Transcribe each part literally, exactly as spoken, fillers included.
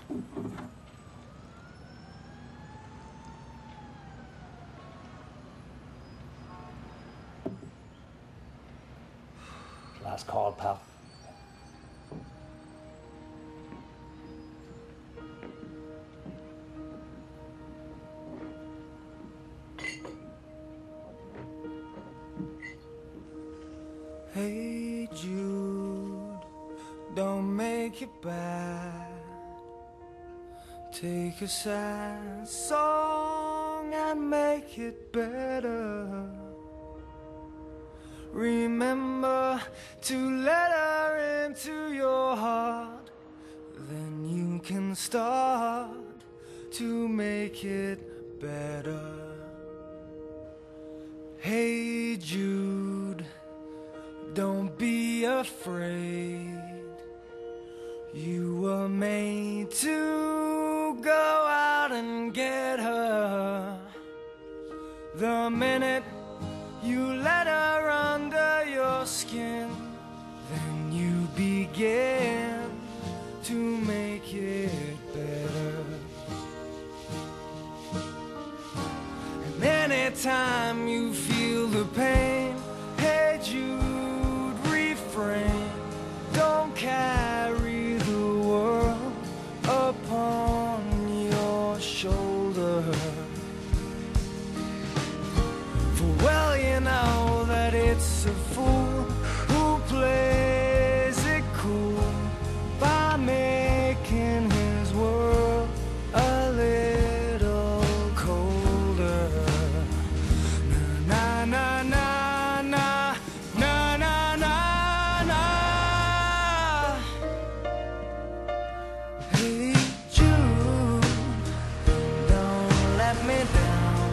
Last call, pal. Hey Jude, don't make it bad. Take a sad song and make it better. Remember to let her into your heart, then you can start to make it better. Hey Jude, don't be afraid. You were made to go out and get her. The minute you let her under your skin, then you begin to make it better. And anytime you feel the pain, hey Jude, refrain. Don't carry the world upon your shoulder. For well you know that it's a fool who plays it cool by making his world a little colder. Na na na na na na na na. Hey Jude, don't let me down.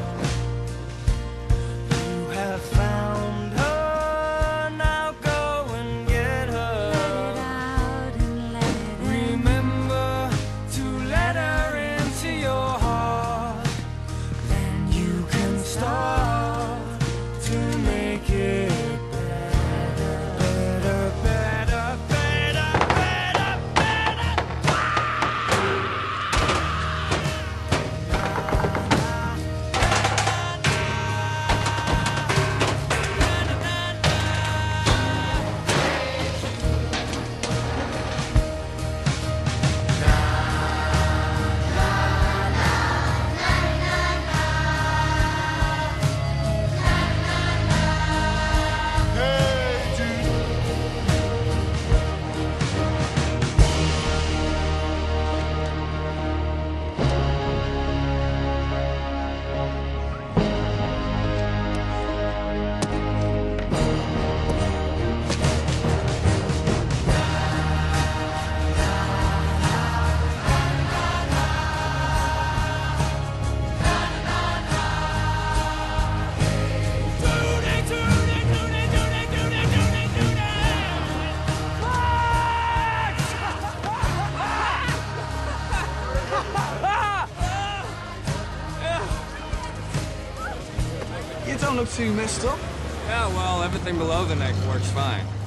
You have found her, now go and get her. Let it out and let it out. Remember to let her into your heart, then you can start to make it better, better, better, better, better, better. You don't look too messed up. Yeah, well, everything below the neck works fine.